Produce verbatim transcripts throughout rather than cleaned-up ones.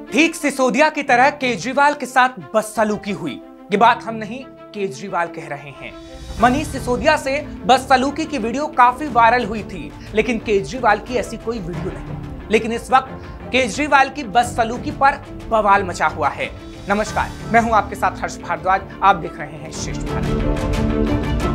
ठीक सिसोदिया की तरह केजरीवाल के साथ बदसलूकी हुई, ये बात हम नहीं केजरीवाल कह रहे हैं। मनीष सिसोदिया से बदसलूकी की वीडियो काफी वायरल हुई थी, लेकिन केजरीवाल की ऐसी कोई वीडियो नहीं। लेकिन इस वक्त केजरीवाल की बदसलूकी पर बवाल मचा हुआ है। नमस्कार, मैं हूं आपके साथ हर्ष भारद्वाज, आप देख रहे हैं श्रेष्ठ भारत।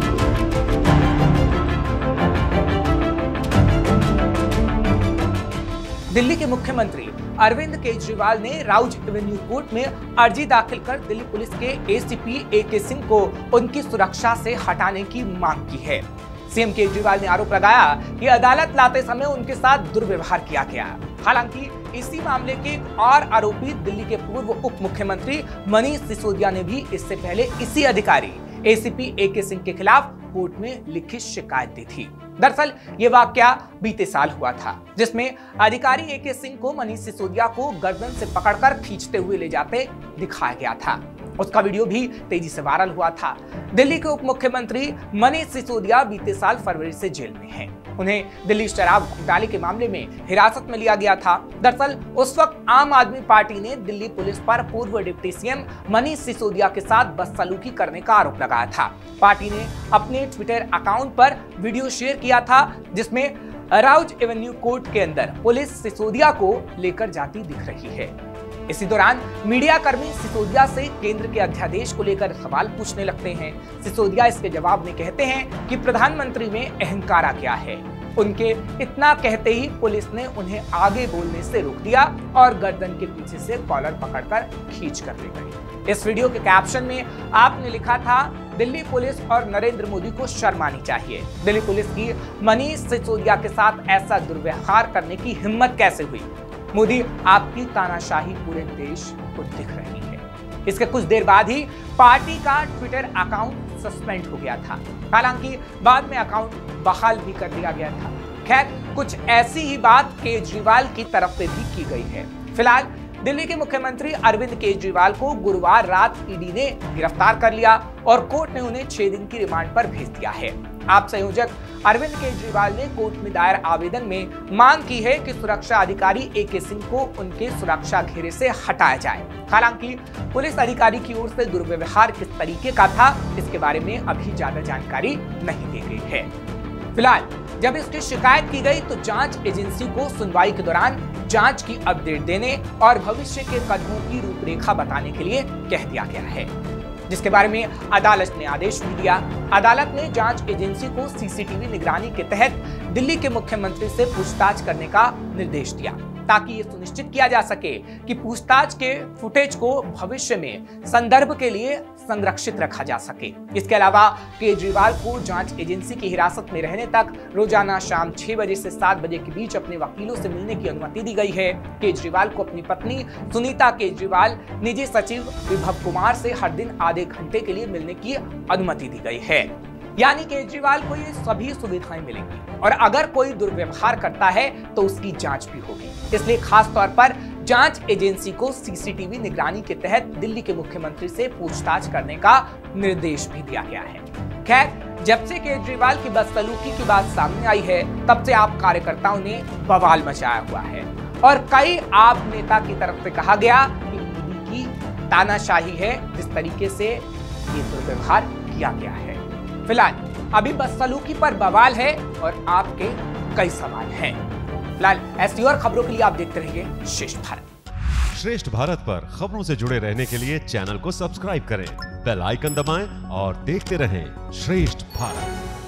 दिल्ली के मुख्यमंत्री अरविंद केजरीवाल ने राउज एवेन्यू कोर्ट में अर्जी दाखिल कर दिल्ली पुलिस के एसीपी एके सिंह को उनकी सुरक्षा से हटाने की मांग की है। सीएम केजरीवाल ने आरोप लगाया कि अदालत लाते समय उनके साथ दुर्व्यवहार किया गया। हालांकि इसी मामले के एक और आरोपी दिल्ली के पूर्व उप मुख्यमंत्री मनीष सिसोदिया ने भी इससे पहले इसी अधिकारी एसीपी एके सिंह के खिलाफ कोर्ट में लिखित शिकायत दी थी। दरअसल ये वाकया बीते साल हुआ था, जिसमें अधिकारी एके सिंह को मनीष सिसोदिया को गर्दन से पकड़कर खींचते हुए ले जाते दिखाया गया था। उसका वीडियो भी तेजी से वायरल हुआ था। दिल्ली के उप मुख्यमंत्री मनीष सिसोदिया बीते साल फरवरी से जेल में हैं। उन्हें दिल्ली शराब घोटाले के मामले में हिरासत में लिया गया था। दरअसल उस वक्त आम आदमी पार्टी ने दिल्ली पुलिस पर पूर्व डिप्टी सीएम मनीष सिसोदिया के साथ बदसलूकी करने का आरोप लगाया था। पार्टी ने अपने ट्विटर अकाउंट पर वीडियो शेयर किया था, जिसमें राउज एवेन्यू कोर्ट के अंदर पुलिस सिसोदिया को लेकर जाती दिख रही है। इसी दौरान मीडिया कर्मी सिसोदिया से केंद्र के अध्यादेश को लेकर सवाल पूछने लगते हैं। सिसोदिया इसके जवाब में कहते हैं कि प्रधानमंत्री में अहंकार आ गया है। उनके इतना कहते ही पुलिस ने उन्हें आगे बोलने से रोक दिया और गर्दन के पीछे से कॉलर पकड़कर खींच कर ले गए। इस वीडियो के कैप्शन में आपने लिखा था, दिल्ली पुलिस और नरेंद्र मोदी को शर्म आनी चाहिए। दिल्ली पुलिस की मनीष सिसोदिया के साथ ऐसा दुर्व्यवहार करने की हिम्मत कैसे हुई? मोदी, आपकी तानाशाही पूरे देश को दिख रही है। इसके कुछ देर बाद ही पार्टी का ट्विटर अकाउंट सस्पेंड हो गया था। हालांकि बाद में अकाउंट बहाल भी कर दिया गया था। खैर, कुछ ऐसी ही बात केजरीवाल की तरफ से भी की गई है। फिलहाल दिल्ली के मुख्यमंत्री अरविंद केजरीवाल को गुरुवार रात ईडी ने गिरफ्तार कर लिया और कोर्ट ने उन्हें छह दिन की रिमांड पर भेज दिया है। आप संयोजक अरविंद केजरीवाल ने कोर्ट में दायर आवेदन में मांग की है कि सुरक्षा अधिकारी एके सिंह को उनके सुरक्षा घेरे से हटाया जाए। हालांकि पुलिस अधिकारी की ओर से दुर्व्यवहार किस तरीके का था, इसके बारे में अभी ज्यादा जानकारी नहीं दी गई है। फिलहाल जब इसकी शिकायत की गई तो जांच एजेंसी को सुनवाई के दौरान जांच की अपडेट देने और भविष्य के कदमों की रूपरेखा बताने के लिए कह दिया गया है, जिसके बारे में अदालत ने आदेश भी दिया। अदालत ने जांच एजेंसी को सीसीटीवी निगरानी के तहत दिल्ली के मुख्यमंत्री से पूछताछ करने का निर्देश दिया, ताकि ये सुनिश्चित किया जा सके कि पूछताछ के फुटेज को भविष्य में संदर्भ के लिए संरक्षित रखा जा सके। इसके अलावा केजरीवाल को जांच एजेंसी की हिरासत में रहने तक रोजाना शाम छह बजे से सात बजे के बीच अपने वकीलों से मिलने की अनुमति दी गई है। केजरीवाल को अपनी पत्नी सुनीता केजरीवाल, निजी सचिव विभव कुमार से हर दिन आधे घंटे के लिए मिलने की अनुमति दी गई है। यानी केजरीवाल को ये सभी सुविधाएं मिलेंगी और अगर कोई दुर्व्यवहार करता है तो उसकी जांच भी होगी। इसलिए खास तौर पर जांच एजेंसी को सीसीटीवी निगरानी के तहत दिल्ली के मुख्यमंत्री से पूछताछ करने का निर्देश भी दिया गया है। खैर, जब से केजरीवाल की बदसलूकी की बात सामने आई है, तब से आप कार्यकर्ताओं ने बवाल मचाया हुआ है और कई आप नेता की तरफ से कहा गया कि मोदी की तानाशाही है जिस तरीके से ये दुर्व्यवहार किया गया है। फिलहाल अभी बदसलूकी पर बवाल है और आपके कई सवाल हैं। फिलहाल ऐसी और खबरों के लिए आप देखते रहिए श्रेष्ठ भारत। श्रेष्ठ भारत पर खबरों से जुड़े रहने के लिए चैनल को सब्सक्राइब करें, बेल आइकन दबाएं और देखते रहें श्रेष्ठ भारत।